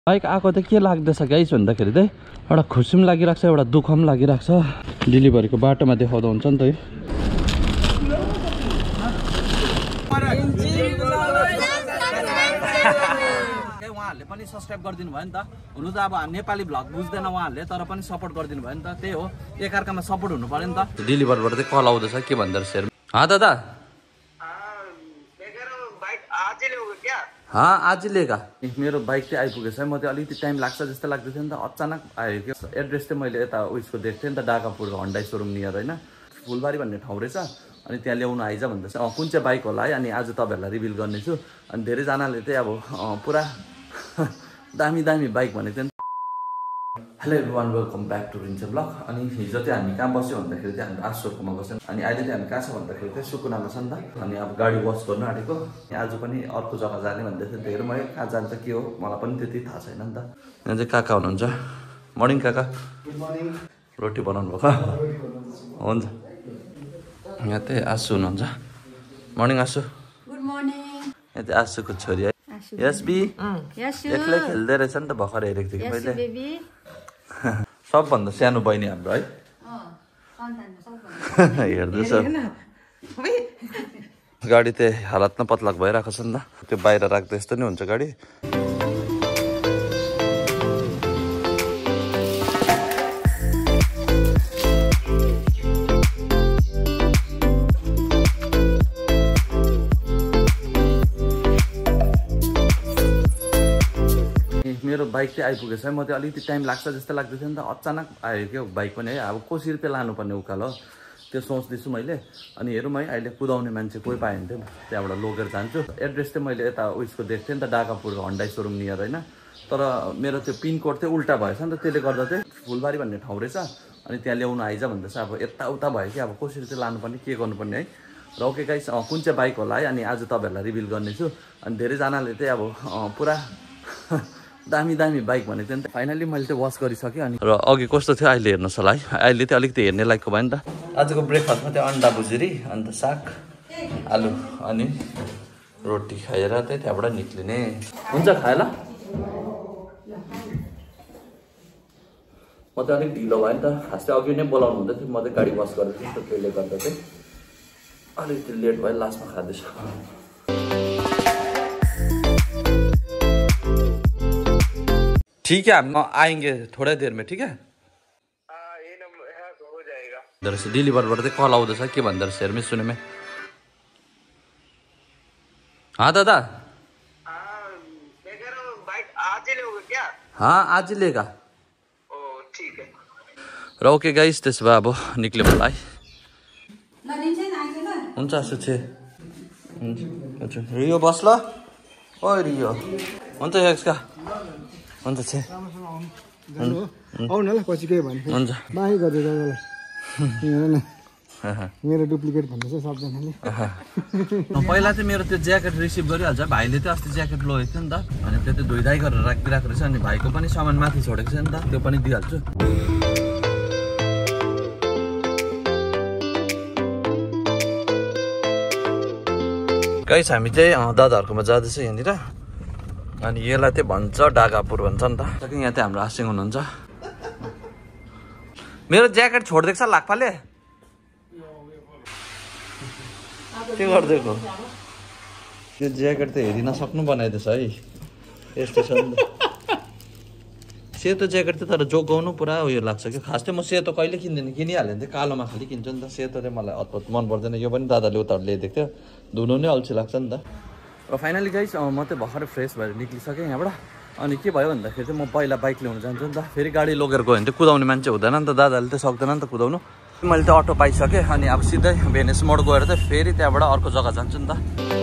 Bike आएको त के लाग्दैछ गाइस भन्दाखेरि चाहिँ एउटा खुसी पनि लागिरहेको छ एउटा दुःख पनि लागिरहेको छ। डेलिभरीको बाटोमा देखाउँदा हुन्छ नि त है। उहाँहरूले पनि सब्सक्राइब गरिदिनु भयो नि त। हुनु त अब नेपाली भ्लग बुझ्दैन उहाँहरूले, तर पनि सपोर्ट गरिदिनु भयो नि त। त्यही हो, एकअर्कामा सपोर्ट हुनु पर्यो नि त। डेलिभरबाट चाहिँ कल आउँदैछ के भन्दो रहेछ हेर। दादा आज लिएका मेरो बाइक चाहिँ आइपुगेछ। म चाहिँ अलिकति टाइम लाग्छ जस्तो लाग्दै थियो नि त। अचानक आयो कि एड्रेस चाहिँ मैले यता उयसको दिएको थिएँ नि त, डाकापुरको हन्डाई सोरुम नियर होइन, फुलबारी भन्ने ठाउँ रहेछ। अनि त्यहाँ ल्याउनु आइज भन्दैछ। कुन चाहिँ बाइक होला है, अनि आज तपाईँहरूलाई रिभिल गर्नेछु। अनि धेरैजनाले चाहिँ अब पुरा दामी दामी बाइक भनेको थियो नि। Hello everyone, welcome back to रिन्च ब्लग। अनि हिजो चाहिँ हामी कहाँ बस्यो भन्दाखेरि चाहिँ हाम्रो आशोकमा बस्यौँ। अनि अहिले चाहिँ हामी कहाँ छ भन्दाखेरि चाहिँ सुकुनामा छ नि त। अनि अब गाडी वास गर्नु आँटेको। आज पनि अर्को जग्गा जाने भन्दै थियो। धेरै मैले कहाँ जान्छ के हो मलाई पनि त्यति थाहा छैन नि त। यहाँ चाहिँ काका हुनुहुन्छ। मर्निङ काका। Good morning. रोटी बनाउनु भएको हुन्छ। यहाँ चाहिँ आशु हुनुहुन्छ। मर्निङ आशु। Good morning. यहाँ चाहिँ आशुको छोरी है यस्बी। एक्लै खेल्दै रहेछ नि त, भर्खर हेरेको थिएँ कि मैले। सबभन्दा सानो बहिनी हाम्रो है। हेर्दैछ गाडी चाहिँ हालत न पत्लक भइरहेको छ नि त। त्यो बाहिर राख्दा यस्तो नै हुन्छ गाडी। मेरो बाइक चाहिँ आइपुगेछ। म चाहिँ अलिकति टाइम लाग्छ जस्तो लाग्दै थियो नि त। अचानक आयो क्या बाइक पनि है। अब कसरी चाहिँ लानुपर्ने उकालो त्यो सोच्दैछु मैले। अनि हेरौँ है, अहिले कुदाउने मान्छे कोही पायो भने चाहिँ त्यहाँबाट लगेर जान्छु। एड्रेस चाहिँ मैले यता उयसको दिएको थिएँ नि त, डाकापुरको हन्डाई सोरुम नियर होइन। तर मेरो त्यो पिनकोड चाहिँ उल्टा भएछ नि त, त्यसले गर्दा चाहिँ फुलबारी भन्ने ठाउँ रहेछ। अनि त्यहाँ ल्याउनु आइज भन्दैछ। अब यताउता भयो कि अब कसरी चाहिँ लानुपर्ने के गर्नुपर्ने है। र ओके गाइस, कुन चाहिँ बाइक होला है, अनि आज तपाईँहरूलाई रिभिल गर्नेछु। अनि धेरैजनाले चाहिँ अब पुरा दामी दामी बाइक भनेको थियो नि त। फाइनली मैले चाहिँ वास गरिसकेँ। अनि र अघि कस्तो थियो अहिले हेर्नुहोस् होला है। अहिले चाहिँ अलिकति हेर्ने लायकको भयो नि त। आजको ब्रेकफास्टमा चाहिँ अन्डा भुजेरी, अन्त साग आलु अनि रोटी खाएर चाहिँ त्यहाँबाट निक्लिने हुन्छ। खाएँ ल। म चाहिँ अलिक ढिलो भयो नि त। खास चाहिँ अघि नै बोलाउनु हुँदै थियो। म चाहिँ गाडी वास गरेको थिएँ नि त, त्यसले गर्दा चाहिँ अलिकति लेट भयो। लास्टमा खाँदैछु। ठीक है, हम आएंगे थोड़ा देर में। ठीक है, ये नंबर हो जाएगा। दरअसल डिलीवर बढ़ते कॉल आउट था के बंदर शेर में सुने में। हाँ दादा। मैं कह रहा हूँ बाइक आज ही लोगे क्या? हाँ आज ही लेगा। ओ ठीक है। र ओके गाइस, त्यसो भए अब निक्ल्यो होला है। हुन्छ सुछे हुन्छ। रियो बस ल। ओ रियो हुन्छ यसका हुन्छ छे आउन ल पछि के भन्नु हुन्छ। बाई गर्दै दादालाई हेर न मेरो डुप्लिकेट भन्दैछ सबजनाले। पहिला चाहिँ मेरो त्यो ज्याकेट रिसिभ गरिहाल्छ। भाइले चाहिँ अस्ति ज्याकेट लगेको थियो नि त। अनि त्यो चाहिँ धोइधाइ गरेर राखिदिरहेको रहेछ। अनि भाइको पनि सामान माथि छोडेको छ नि त, त्यो पनि दिइहाल्छु। गाइस हामी चाहिँ दादाहरूकोमा जाँदैछ यहाँनिर। अनि यसलाई चाहिँ भन्छ डाकापुर भन्छ नि त। यहाँ चाहिँ हाम्रो आसिङ हुनुहुन्छ। मेरो ज्याकेट छोडिदिएको छ लाक्पाले। के गरिदिएको त्यो ज्याकेट त हेरि नसक्नु बनाइदिएछ है। यस्तो छ नि त। सेतो ज्याकेट चाहिँ तर जोगाउनु पुरा उयो लाग्छ कि। खास चाहिँ म सेतो कहिले किन्दिनँ, किनिहाल्यो भने चाहिँ कालोमा खालि किन्छु नि त। सेतो चाहिँ मलाई अत्पत मन पर्दैन। यो पनि दादाले उताबाट ल्याइदिएको थियो, धुनु नै अल्छी लाग्छ नि त। र फाइनली गाइस म चाहिँ भर्खर फ्रेस भएर निक्लिसकेँ यहाँबाट। अनि के भयो भन्दाखेरि चाहिँ म पहिला बाइक ल्याउनु जान्छु नि त। फेरि गाडी लगेर गयो भने चाहिँ कुदाउने मान्छे हुँदैन नि त, दादाले चाहिँ सक्दैन नि त कुदाउनु। मैले चाहिँ अटो पाइसकेँ। अनि अब सिधै भेनेस मोड गएर चाहिँ फेरि त्यहाँबाट अर्को जग्गा जान्छु नि त।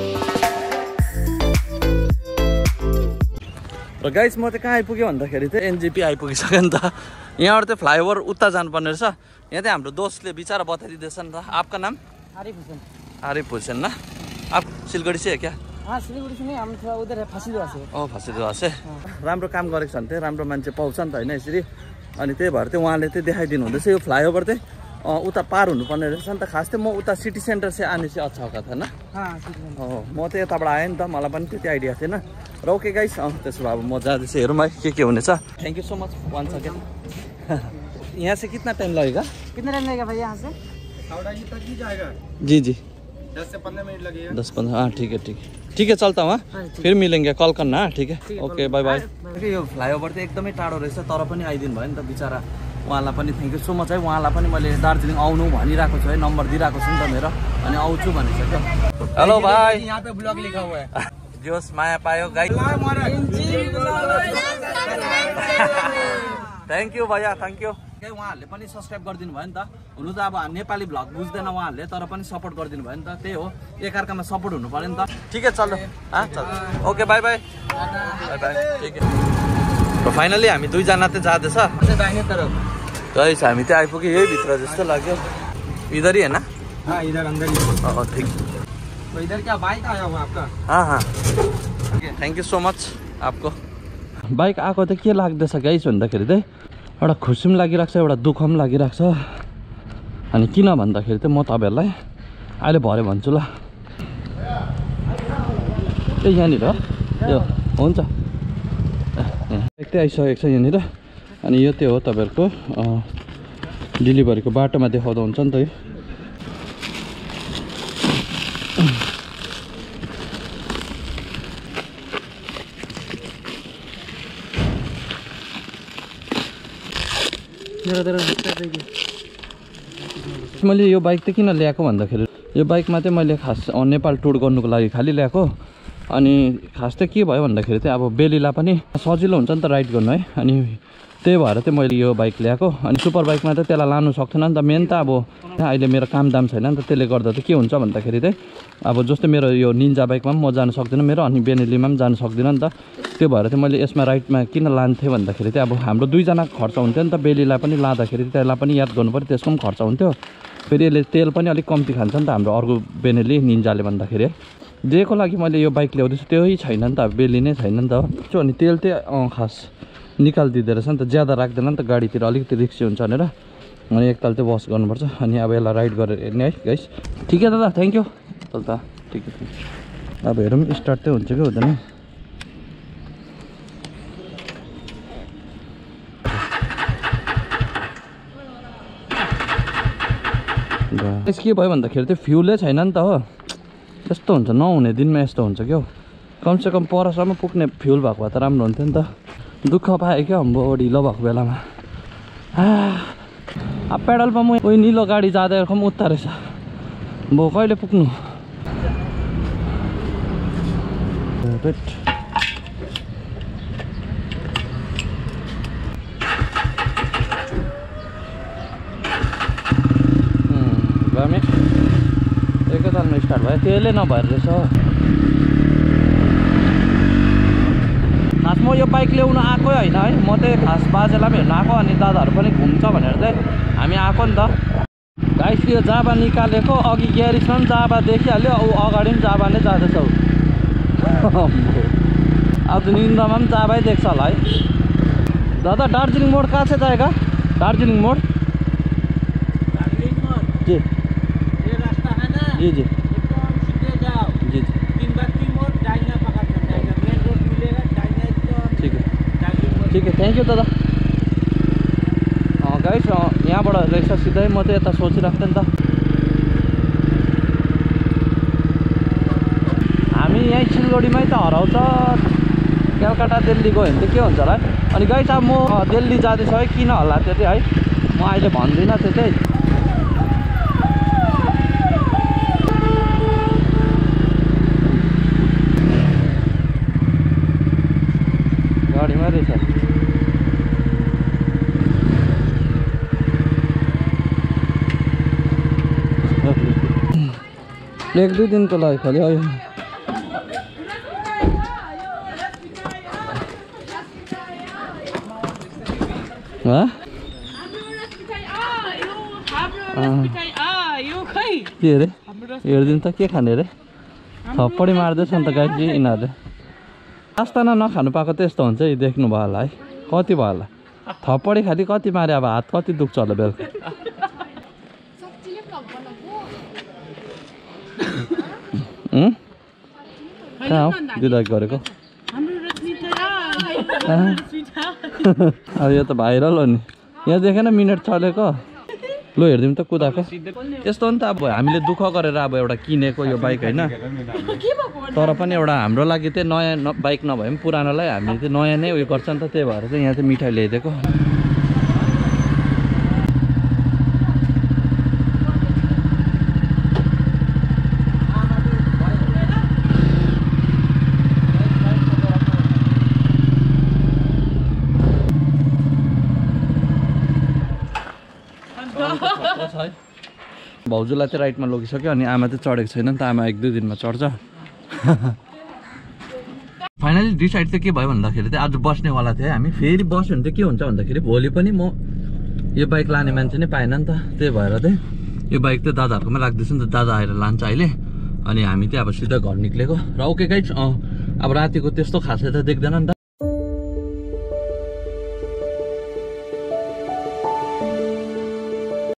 र गाइस म चाहिँ कहाँ आइपुग्यो भन्दाखेरि चाहिँ एनजेपी आइपुगिसक्यो नि त। यहाँबाट चाहिँ फ्लाइओभर उता जानुपर्ने रहेछ। यहाँ चाहिँ हाम्रो दोस्तले बिचारा बताइदिँदैछ नि त। आपका नाम? आरिफ हुसैन। आरिफ हुसैन ना। आप सिलगढी से है क्या? हाँ सिलगढी से नहीं, हम थोड़ा उधर है फाँसीदुवा से। फाँसीदुवा से। राम्रो काम गरेको छ भने चाहिँ राम्रो मान्छे पाउँछ नि त होइन यसरी। अनि त्यही भएर चाहिँ उहाँले चाहिँ देखाइदिनु हुँदैछ। यो फ्लाइओभर चाहिँ उता पार हुनुपर्ने रहेछ नि त। खास चाहिँ म उता सिटी सेन्टर से आने चाहिँ अच्छा होगा था ना। म चाहिँ यताबाट आएँ नि त, मलाई पनि त्यति आइडिया थिएन। र ओके गाइस त्यसो भए अब म जाँदैछु हेरौँ है के हुनेछ thank you so much once again यहाँ से कितना टाइम लगेगा कितना टाइम लगेगा भैया यहाँ से तक ही जाएगा जी जी 10 से 15 मिनट लगेगा 10-15 हाँ ठीक है चलता हूँ फिर मिलेंगे कल करना ठीक है ओके बाई बाई यो फ्लाइओभर चाहिँ एकदमै टाढो रहेछ तर पनि आइदिनु भयो नि त बिचरा उहाँलाई पनि थ्याङ्क यू सो मच है उहाँलाई पनि मैले दार्जिलिङ आउनु भनिरहेको छु है नम्बर दिइरहेको छु नि त मेरो अनि आउँछु भनिसक्यो हेलो भाइ यहाँ पे ब्लॉग लिखा हुआ है जोस माया पायो गाई थ्याङ्क यू भैया थ्याङ्क यू उहाँहरूले पनि सब्सक्राइब गरिदिनु भयो नि त हुनु त अब नेपाली भ्लग बुझ्दैन उहाँहरूले तर पनि सपोर्ट गरिदिनु भयो नि त त्यही हो एकअर्कामा सपोर्ट हुनु पर्यो नि त ठिकै चल okay bye bye bye bye ठिकै र फाइनली हामी दुईजना चाहिँ जाँदैछ गाइस हामी चाहिँ आइपुग्यो यही भित्र जस्तो लाग्यो इधर ही है ना हाँ इधर अंदर ही ठीक तो इधर क्या बाइक आया हुआ आपका हाँ थ्याङ्क यू सो मच आपको बाइक आएको त के लाग्दैछ गाइस भन्दाखेरि चाहिँ एउटा खुसी पनि लागिरहेको छ एउटा दुःख पनि लागिरहेको छ अनि किन भन्दाखेरि चाहिँ म तपाईँहरूलाई अहिले भरे भन्छु ल ए यहाँनिर यो हुन्छ यस्तै आइसकेको छ यहाँनिर अनि यो त्यो हो तपाईँहरूको डेलिभरीको बाटोमा देखाउँदा हुन्छ नि त यो मैले यो बाइक चाहिँ किन ल्याएको भन्दाखेरि यो बाइकमा चाहिँ मैले खास नेपाल टुर गर्नुको लागि खालि ल्याएको अनि खास चाहिँ के भयो भन्दाखेरि चाहिँ अब बेलीलाई पनि सजिलो हुन्छ नि त राइड गर्नु है अनि त्यही भएर चाहिँ मैले यो बाइक ल्याएको अनि सुपर बाइकमा त त्यसलाई लानु सक्थेन नि त मेन त अब अहिले मेरो काम दाम छैन नि त त्यसले गर्दा चाहिँ के हुन्छ भन्दाखेरि चाहिँ अब जस्तै मेरो यो निन्जा बाइकमा पनि म जानु सक्दिनँ मेरो अनि बेनेलीमा पनि जानु सक्दिनँ नि त त्यो भएर चाहिँ मैले यसमा राइडमा किन लान्थेँ भन्दाखेरि चाहिँ अब हाम्रो दुईजनाको खर्च हुन्थ्यो नि त बेलीलाई पनि लाँदाखेरि त्यसलाई पनि याद गर्नु पऱ्यो त्यसको पनि खर्च हुन्थ्यो फेरि यसले तेल पनि अलिक कम्ती खान्छ नि त हाम्रो अर्को बेनेली निन्जाले भन्दाखेरि है जेको लागि मैले यो बाइक ल्याउँदैछु त्यही छैन नि त बेली नै छैन नि त हो अनि तेल चाहिँ खास निकालिदिँदो रहेछ नि त ज्यादा राख्दैन नि त गाडीतिर अलिकति रिक्सी हुन्छ भनेर अनि एकताल चाहिँ वास गर्नुपर्छ अनि अब यसलाई राइड गरेर हेर्ने है गाइस ठिकै दादा थ्याङ्क यू चल त ठिकै अब हेरौँ स्टार्ट चाहिँ हुन्छ कि हुँदैन के भयो भन्दाखेरि चाहिँ फ्युलै छैन नि त हो यस्तो हुन्छ नहुने दिनमा यस्तो हुन्छ क्या कमसेकम परसम्म पुग्ने फ्युल भएको भए त राम्रो हुन्थ्यो नि त दुःख पाएँ क्या अम्बो ढिलो भएको बेलामा अब पेडल पम्प उयो निलो गाडी जाँदाको पनि उता रहेछ म कहिले पुग्नु एकैतालमा स्टार्ट भयो तेलै नभएर रहेछ खास म यो बाइक ल्याउनु आएकै होइन है म चाहिँ खास बाजेलाई पनि हेर्नु आएको अनि दादाहरू पनि घुम्छ भनेर चाहिँ हामी आएको नि त गाइस यो जाबा निकालेको अघि ग्यारेजमा पनि जाबा देखिहाल्यो ऊ अगाडि पनि जाबा नै जाँदैछ अब निन्द्रामा पनि जाबै देख्छ होला है दादा दार्जिलिङ मोड कहाँ चाहिँ जाएगा दार्जिलिङ मोड जी ये रास्ता है ना जी जी एकदम सीधे जाओ जी जी 3 बार 3 मोड़ डाइना पकड़ना जाएगा मेन रोड मिलेगा डाइना एकदम ठीक है दार्जिलिङ ठीक है थ्याङ्क यू दादा गाइस यहाँबाट रहेछ सिधै म चाहिँ यता सोचिरहेको थिएँ नि त हामी यहीँ सिलगढीमै त हराउँछ कलकत्ता दिल्ली गयो भने चाहिँ के हुन्छ होला है अनि गाइस अब म दिल्ली जाँदैछु है किन होला त्यो चाहिँ है म अहिले भन्दिनँ त्यो चाहिँ गाडीमा रहेछ एक दुई दिनको लागि खालि आयो के अरे हेरिदिनु त के खाने अरे थप्पडी मार्दैछ नि त गाई यिनीहरूले आस्ताना नखानु पाएको त यस्तो हुन्छ है देख्नु भयो होला है कति भयो होला थप्पडी खालि कति मारे अब हात कति दुख्छ होला बेलुका कहाँ हो दिदा गरेको अब यो त भाइरल हो नि यहाँ देखेन मिनट चलेको लु हेरिदिउँ त कुदाएको यस्तो हो नि त अब हामीले दुःख गरेर अब एउटा किनेको यो बाइक होइन तर पनि एउटा हाम्रो लागि चाहिँ नयाँ बाइक नभए पनि पुरानोलाई हामीले चाहिँ नयाँ नै उयो गर्छ नि त त्यही भएर चाहिँ यहाँ चाहिँ मिठाई ल्याइदिएको भाउजूलाई चाहिँ राइटमा लगिसक्यो अनि आमा चाहिँ चढेको छैन नि त आमा 1-2 दिनमा चढ्छ फाइनली डिसाइड चाहिँ के भयो भन्दाखेरि चाहिँ आज बस्नेवाला थियो हामी फेरि बस्यो भने चाहिँ के हुन्छ भन्दाखेरि भोलि पनि म यो बाइक लाने मान्छे नै पाएन नि त त्यही भएर चाहिँ यो बाइक चाहिँ दादाहरूकोमा राख्दैछु नि त दादा आएर लान्छ अहिले अनि हामी चाहिँ अब सिधा घर निक्लेको र ओके गाइज अब रातिको त्यस्तो खासै त देख्दैन नि त